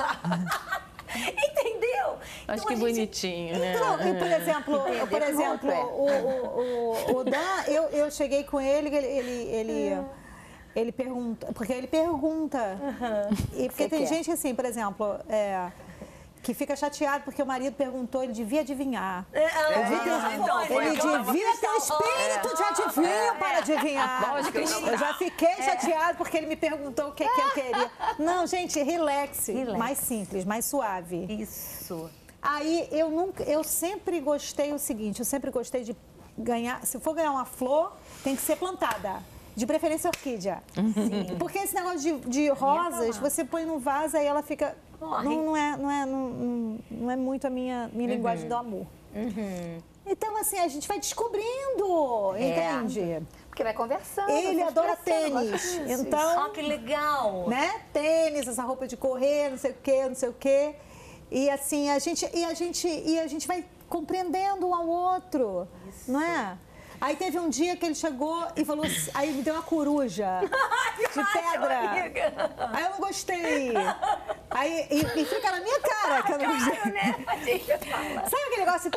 Entendeu? Acho então, que bonitinho, né? Então, e, por exemplo, o Dan, eu cheguei com ele, ele pergunta, porque ele pergunta. E porque tem gente assim, por exemplo, que fica chateado porque o marido perguntou, ele devia adivinhar. Ele devia ter espírito de adivinho para adivinhar. Eu já fiquei chateado porque ele me perguntou o que eu queria. Não, gente, relax. Mais simples, mais suave. Isso. Aí eu sempre gostei o seguinte, eu sempre gostei de ganhar, se for ganhar uma flor, tem que ser plantada. De preferência orquídea. Sim. Porque esse negócio de rosas, você põe no vaso e ela fica... Não é muito a minha linguagem do amor. Então, assim, a gente vai descobrindo, entende? Porque vai conversando. Ele adora tênis. Então, que legal. Né? Tênis, essa roupa de correr, não sei o quê, não sei o quê. E assim, a gente vai compreendendo um ao outro, não é? Aí teve um dia que ele chegou e falou, aí me deu uma coruja de pedra. Aí eu não gostei. Aí, e fica na minha cara que eu não gostei. Né? Sabe aquele negócio?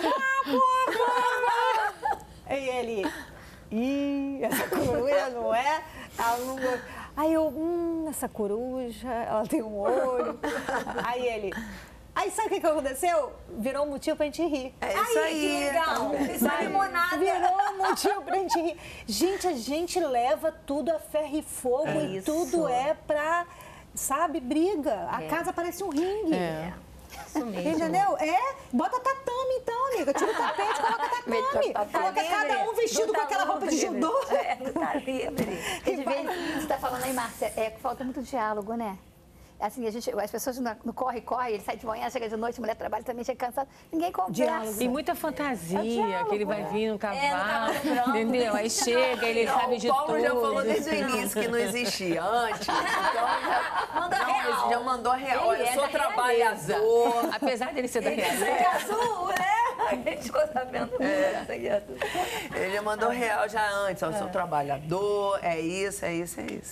Aí ele, essa coruja não é? Ela não gosta. Aí eu, essa coruja, ela tem um olho. Aí ele... Aí sabe o que aconteceu? Virou um motivo pra gente rir. É isso aí. Que legal. Isso é limonada. Virou um motivo pra gente rir. Gente, a gente leva tudo a ferro e fogo e tudo é pra, sabe, briga. A casa parece um ringue. Isso mesmo. Entendeu? Bota tatame então, amiga. Tira o tapete, coloca tatame. Coloca cada um vestido com aquela roupa de judô. Tá livre. Você está falando aí, Márcia, falta muito diálogo, né? Assim, as pessoas no corre-corre, ele sai de manhã, chega de noite, a mulher trabalha também, chega cansada, ninguém conversa. E muita fantasia, que ele vai vir no cavalo, entendeu? Aí chega, ele sabe de tudo. O Paulo já falou desde o início que não existia antes, então já mandou real. Olha, eu sou trabalhador. Apesar dele ser da realeza. Sangue azul, né? A gente ficou sabendo sangue azul. Ele já mandou real já antes, eu sou trabalhador, é isso.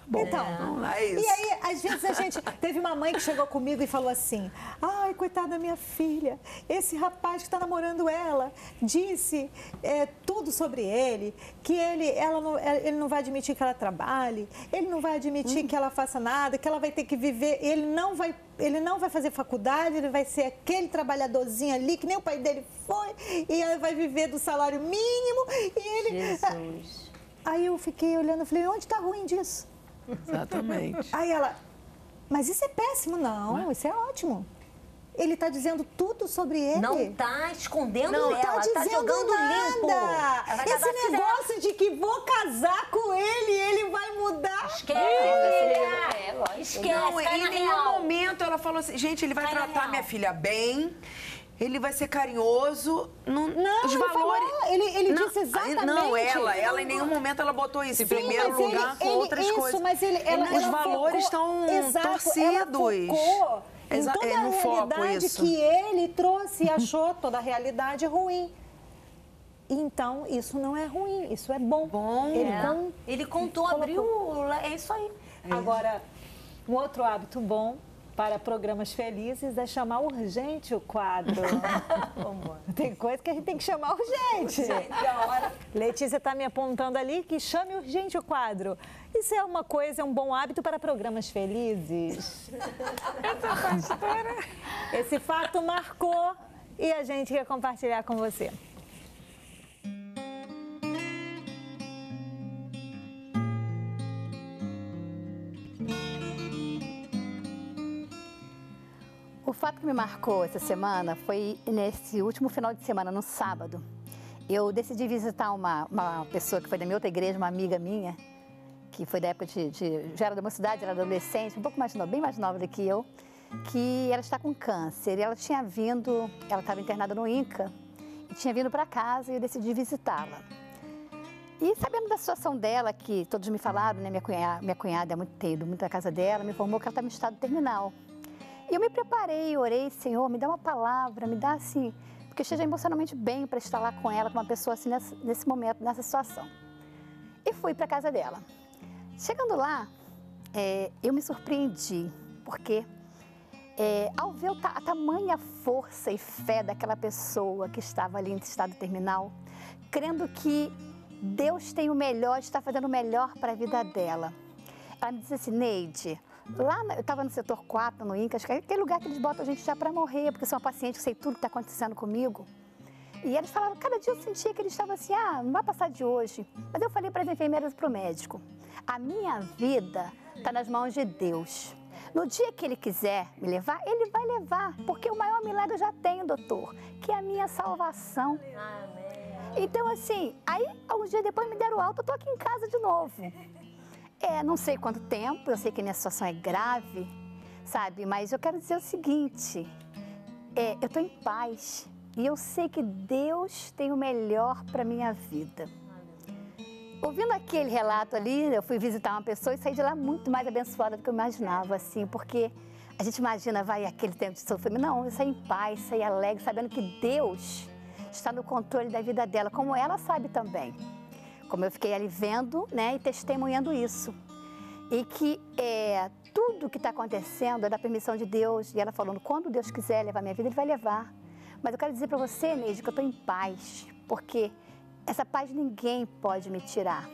bom. Então, é isso. e aí, às vezes a gente... Teve uma mãe que chegou comigo e falou assim, ai, coitada da minha filha, esse rapaz que está namorando ela disse tudo sobre ele, que ele não vai admitir que ela trabalhe, ele não vai admitir que ela faça nada, que ela vai ter que viver, ele não vai fazer faculdade, ele vai ser aquele trabalhadorzinho ali, que nem o pai dele foi, e ele vai viver do salário mínimo, e ele... Jesus. Aí eu fiquei olhando e falei, onde está ruim disso? Exatamente. Aí ela, mas isso é péssimo. Não, isso é ótimo. Ele está dizendo tudo sobre ele. Não está escondendo Não ela, está tá dizendo jogando nada. limpo. Ela vai Esse casar se negócio de que vou casar com ele vai mudar. Esquece. Esquece, Não, cai em na nenhum real. momento ela falou assim, gente, ele vai Cai na tratar real. minha filha bem, ele vai ser carinhoso. Não, os ele valores. falou, ele Não, disse exatamente. Não, ela em nenhum momento ela botou isso em primeiro mas lugar com outras isso, coisas. Mas os valores estão torcidos. Ela focou em toda a no foco realidade isso. que ele trouxe e achou toda a realidade ruim. Então, isso não é ruim, isso é bom. Ele contou, abriu, é isso aí. Agora, um outro hábito bom para programas felizes é chamar urgente o quadro. Tem coisa que a gente tem que chamar urgente. Letícia está me apontando ali que chame urgente o quadro. Isso é uma coisa, é um bom hábito para programas felizes. Esse fato marcou e a gente quer compartilhar com você. O fato que me marcou essa semana foi nesse último final de semana, no sábado. Eu decidi visitar uma pessoa que foi da minha outra igreja, uma amiga minha, que foi da época já era da minha cidade, era adolescente, um pouco mais nova, bem mais nova do que eu, que ela está com câncer. E ela tinha vindo, ela estava internada no INCA, e tinha vindo para casa e eu decidi visitá-la. E sabendo da situação dela, que todos me falaram, né, minha cunhada tem ido muito à casa dela, me informou que ela estava em estado terminal. E eu me preparei, orei, Senhor, me dá uma palavra, me dá assim, porque eu esteja emocionalmente bem para estar lá com ela, com uma pessoa assim nesse momento, nessa situação. E fui para a casa dela. Chegando lá, eu me surpreendi, porque ao ver a tamanha força e fé daquela pessoa que estava ali em estado terminal, crendo que Deus tem o melhor, está fazendo o melhor para a vida dela. Ela me disse assim, Neide, lá eu estava no setor 4, no INCA, acho que é aquele lugar que eles botam a gente já para morrer, porque eu sou uma paciente que sei tudo que está acontecendo comigo. E eles falavam, cada dia eu sentia que eles estavam assim, não vai passar de hoje. Mas eu falei para as enfermeiras e para o médico, a minha vida está nas mãos de Deus. No dia que Ele quiser me levar, Ele vai levar, porque o maior milagre eu já tenho, doutor, que é a minha salvação. Então, assim, aí, alguns dias depois me deram alta, eu estou aqui em casa de novo. Não sei quanto tempo, eu sei que a minha situação é grave, sabe? Mas eu quero dizer o seguinte, eu estou em paz e eu sei que Deus tem o melhor para a minha vida. Ouvindo aquele relato ali, eu fui visitar uma pessoa e saí de lá muito mais abençoada do que eu imaginava, assim, porque a gente imagina, vai, aquele tempo de sofrimento. Não, eu saí em paz, saí alegre, sabendo que Deus está no controle da vida dela, como ela sabe também. Como eu fiquei ali vendo, né, e testemunhando isso. E que tudo que está acontecendo é da permissão de Deus. E ela falando, quando Deus quiser levar minha vida, Ele vai levar. Mas eu quero dizer para você, Neide, que eu estou em paz, porque essa paz ninguém pode me tirar.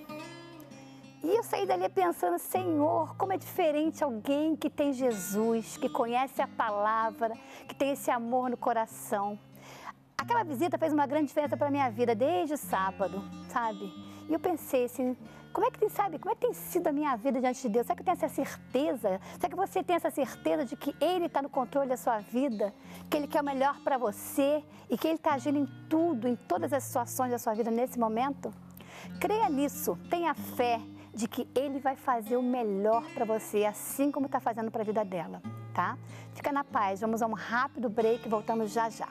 E eu saí dali pensando, Senhor, como é diferente alguém que tem Jesus, que conhece a palavra, que tem esse amor no coração. Aquela visita fez uma grande diferença para a minha vida desde o sábado, sabe? E eu pensei assim, como é que tem sido a minha vida diante de Deus? Será que eu tenho essa certeza? Será que você tem essa certeza de que Ele está no controle da sua vida? Que Ele quer o melhor para você e que Ele está agindo em tudo, em todas as situações da sua vida nesse momento? Creia nisso, tenha fé de que Ele vai fazer o melhor para você, assim como está fazendo para a vida dela, tá? Fica na paz, vamos a um rápido break e voltamos já já.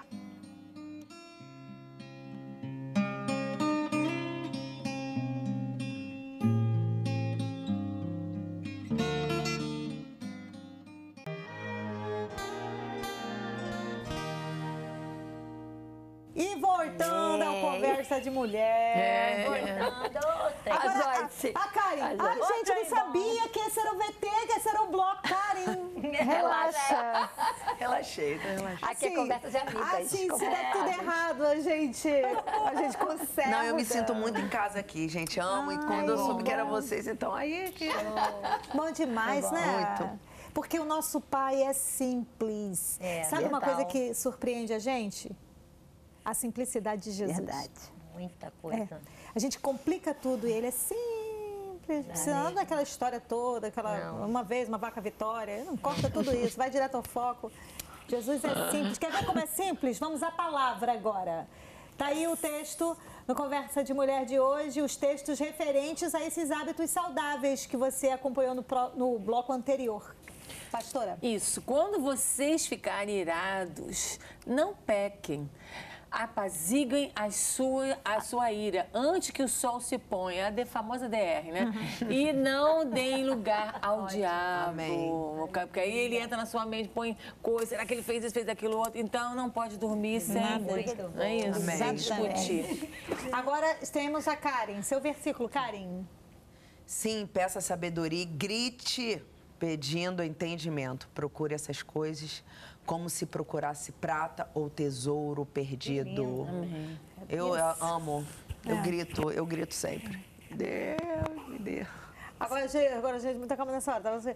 E voltando ao Conversa de Mulher. Agora, Joyce. a Karen. Ai, gente, eu não sabia que esse era o VT, que esse era o bloco. Karen, Relaxa. Relaxei, tô relaxada. Aqui é conversa de amigas. Assim, se der tudo errado, a gente consegue. Não, eu me sinto muito em casa aqui, gente. Amo. E quando eu soube que era vocês, então aí... Bom demais, né? Muito. Porque o nosso pai é simples. Sabe uma coisa que surpreende a gente? A simplicidade de Jesus. Verdade. Muita coisa. A gente complica tudo e ele é simples. Precisando daquela história toda, uma vez, uma vaca vitória. Não corta tudo isso, vai direto ao foco. Jesus é simples. Quer ver como é simples? Vamos à palavra agora. Tá aí o texto no Conversa de Mulher de hoje, os textos referentes a esses hábitos saudáveis que você acompanhou no bloco anterior. Pastora. Isso. Quando vocês ficarem irados, não pequem. Apaziguem a sua ira antes que o sol se ponha. A famosa DR, né? E não deem lugar ao diabo. Amém. Porque aí ele entra na sua mente, põe coisa. Será que ele fez isso, fez aquilo outro? Então não pode dormir sem. Não é isso? Amém. Discutir. Agora temos a Karen. Seu versículo, Karen. Sim, peça sabedoria e grite pedindo entendimento. Procure essas coisas como se procurasse prata ou tesouro perdido. Amém. Eu amo, eu grito sempre. Deus, me dê. Agora, gente, muita calma nessa hora. Tá? Você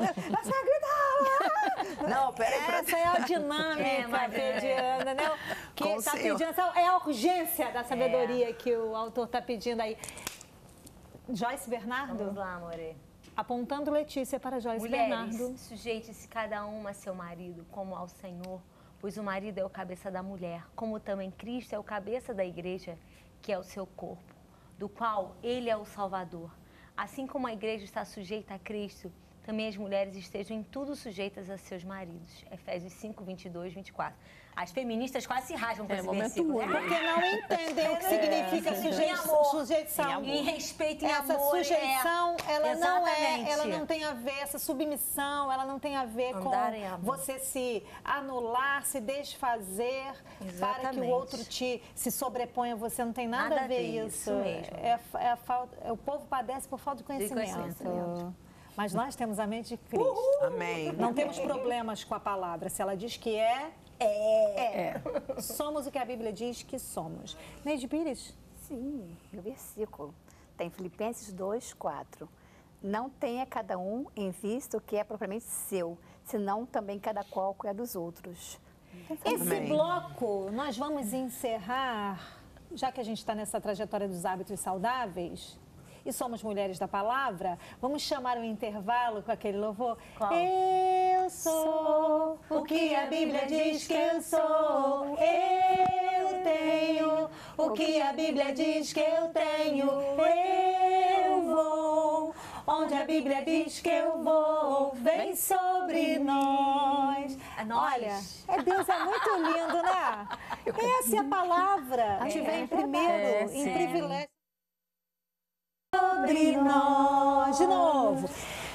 gritar! Não, peraí. Essa é a dinâmica pediana, né? Que está pedindo, é a urgência da sabedoria que o autor está pedindo aí. Joyce Bernardo? Vamos lá, amore. Apontando Letícia para Joyce Mulheres, Bernardo. sujeite-se cada uma a seu marido, como ao Senhor, pois o marido é o cabeça da mulher, como também Cristo é o cabeça da igreja, que é o seu corpo, do qual ele é o Salvador. Assim como a igreja está sujeita a Cristo, também as mulheres estejam em tudo sujeitas a seus maridos. Efésios 5, 22, 24. As feministas quase se rasgam com esse versículo. Porque não entendem o que significa sujeição. Em respeito, em essa amor. sujeição, ela Exatamente. não tem a ver, essa submissão, ela não tem a ver Andar em com amor. você se anular, se desfazer para que o Exatamente. outro se sobreponha. Você não tem nada a ver isso. mesmo. O povo padece por falta de conhecimento. Mas nós temos a mente de Cristo. Amém. Não temos problemas com a palavra. Se ela diz que é. Somos o que a Bíblia diz que somos. Neide Pires? Sim, meu versículo. Tem Filipenses 2, 4. Não tenha cada um em vista o que é propriamente seu, senão também cada qual cuida dos outros. Esse bloco nós vamos encerrar, já que a gente está nessa trajetória dos hábitos saudáveis e somos mulheres da palavra, vamos chamar um intervalo com aquele louvor. Qual? Eu sou o que a Bíblia diz que eu sou. Eu tenho o que a Bíblia diz que eu tenho. Eu vou onde a Bíblia diz que eu vou. Vem sobre nós. Olha, Deus é muito lindo, né? Essa é a palavra. A gente vem primeiro, em privilégio. Sobre nós. De novo.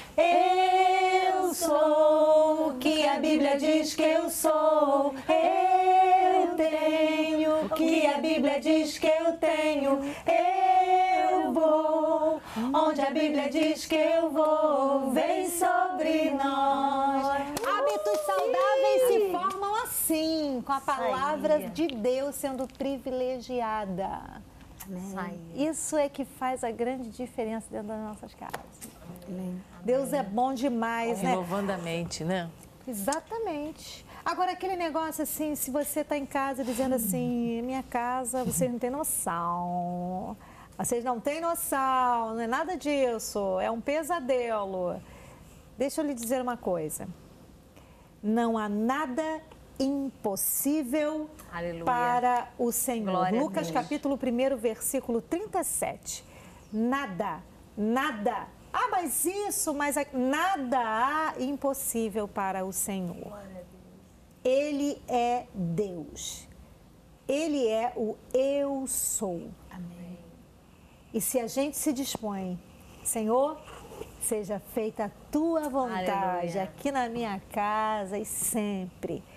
Eu sou o que a Bíblia diz que eu sou. Eu tenho o que a Bíblia diz que eu tenho. Eu vou onde a Bíblia diz que eu vou. Vem sobre nós. Hábitos saudáveis se formam assim, com a palavra de Deus sendo privilegiada. Isso é que faz a grande diferença dentro das nossas casas. Amém. Deus é bom demais, né? Renovando a mente, né? Exatamente. Agora, aquele negócio assim, se você está em casa dizendo assim, minha casa, vocês não têm noção. Vocês não têm noção, não é nada disso, é um pesadelo. Deixa eu lhe dizer uma coisa. Não há nada impossível Aleluia. para o Senhor. Glória a Lucas Deus. capítulo 1, versículo 37. Nada. Mas isso, nada há impossível para o Senhor. Ele é Deus. Ele é o eu sou. Amém. E se a gente se dispõe, Senhor, seja feita a tua vontade, Aleluia. aqui na minha casa e sempre.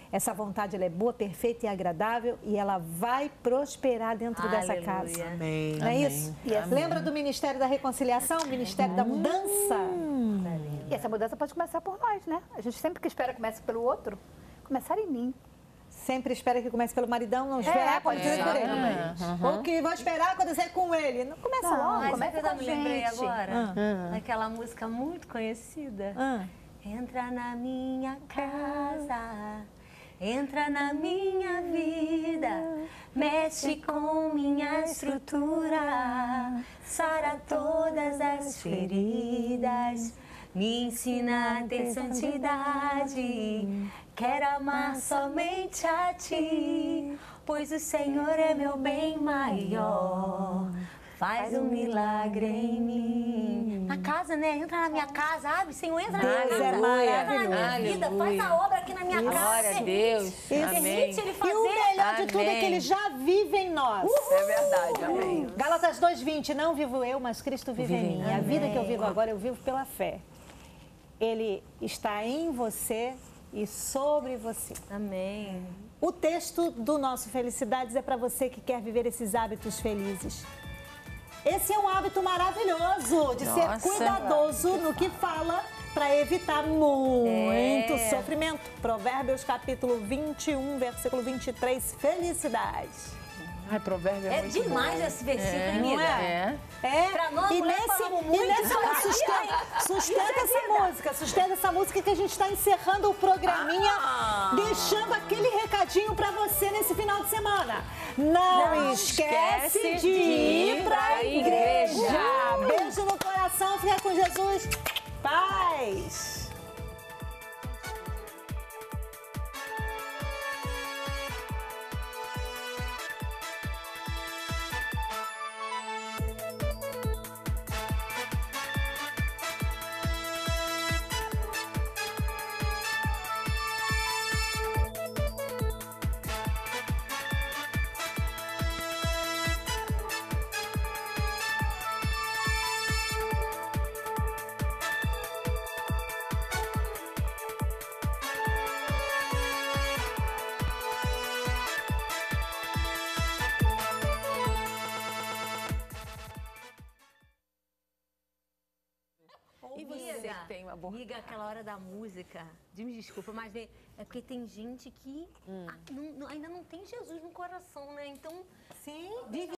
Essa vontade ela é boa, perfeita e agradável e ela vai prosperar dentro dessa Aleluia. casa. Amém. Não é isso? Lembra do Ministério da Reconciliação, o Ministério da Mudança? E essa mudança pode começar por nós, né? A gente sempre que espera que comece pelo outro, começar em mim. Sempre espera que comece pelo maridão, não esperar acontecer por ele. Ou que vai esperar acontecer com ele. Não começa logo. Mas começa sabe o que eu com a me lembrei gente. agora? Daquela música muito conhecida. Entra na minha casa, entra na minha vida, mexe com minha estrutura, sara todas as feridas, me ensina a ter santidade, quero amar somente a ti, pois o Senhor é meu bem maior. Faz um milagre em mim. Na casa, né? Entra na minha casa, abre, Senhor, entra na minha Deus casa. é Entra na minha maravilhoso. vida, faz a obra aqui na minha casa. Glória a Deus. Amém. Permite ele fazer. E o melhor de tudo é que Amém. ele já vive em nós. É verdade, amém. Gálatas 2:20, não vivo eu, mas Cristo vive em mim. A vida que eu vivo agora, eu vivo pela fé. Ele está em você e sobre você. Amém. O texto do nosso Felicidades é para você que quer viver esses hábitos felizes. Esse é um hábito maravilhoso de ser Nossa. cuidadoso no que fala para evitar muito sofrimento. Provérbios capítulo 21, versículo 23, felicidade. Ai, provérbio É muito demais bom. esse versículo, Não amiga. é? É, Pra nós, e mulher, nesse, falamos e muito, nessa mas sustenta essa música que a gente está encerrando o programinha, deixando aquele recadinho para você nesse final de semana. Não esquece de ir para a igreja. Beijo no coração, fica com Jesus. Paz. E você que tem uma boa... Amiga, aquela hora da música, me desculpa, mas é porque tem gente que ainda não tem Jesus no coração, né? Então, Sim. vive